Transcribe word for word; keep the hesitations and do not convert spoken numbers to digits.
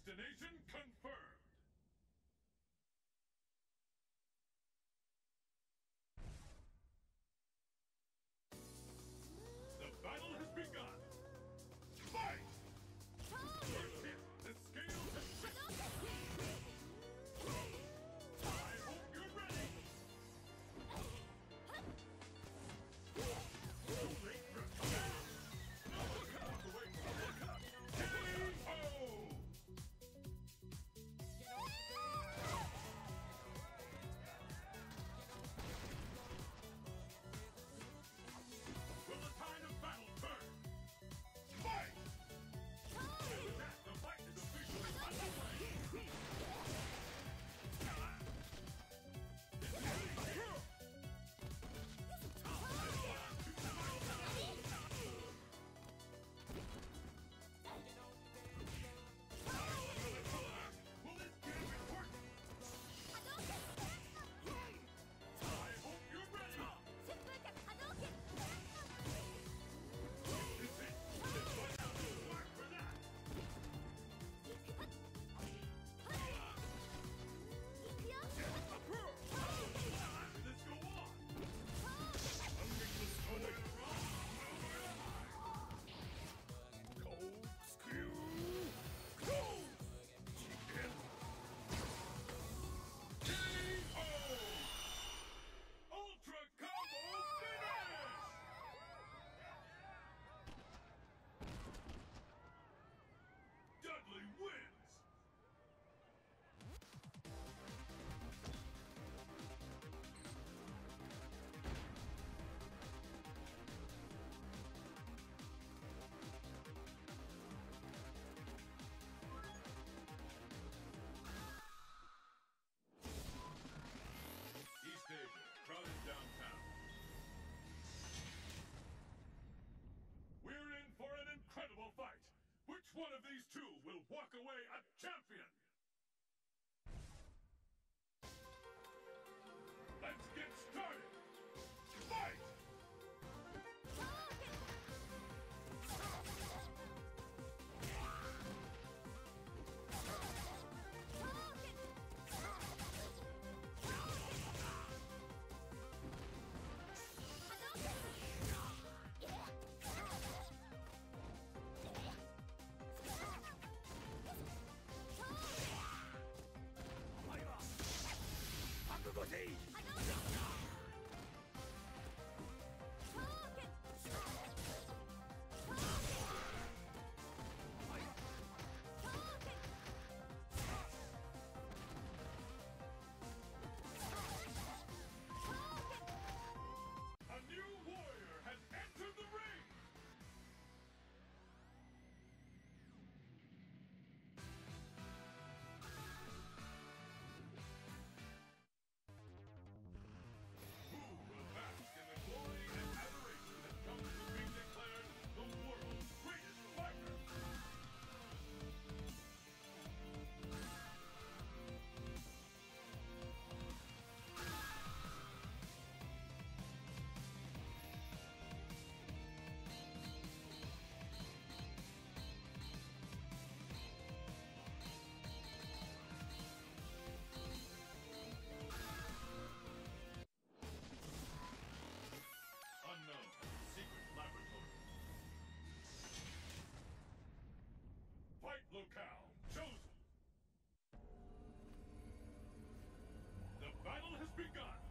Destination confirmed! The battle has begun! Fight! First hit, the scales have shifted! I hope you're ready! Too late for a comeback! No one can walk away from a workout! K O! Will the tide of battle turn? Fight! With that, the fight is officially underway! Will this game be working? I hope you're ready! This is it! This one out! Mark for that! Let's go on! Corkscrew! Go! Chicken! K O! Ultra Combo Finish! Dudley wins! East Asia, crowded downtown. We're in for an incredible fight. Which one of these two will walk away a champion? Let's get started. Fight! A new warrior has entered the ring! Who will bask in the glory and adoration that comes from being declared the world's greatest fighter? Unknown secret laboratory. Fight locale chosen. The battle has begun.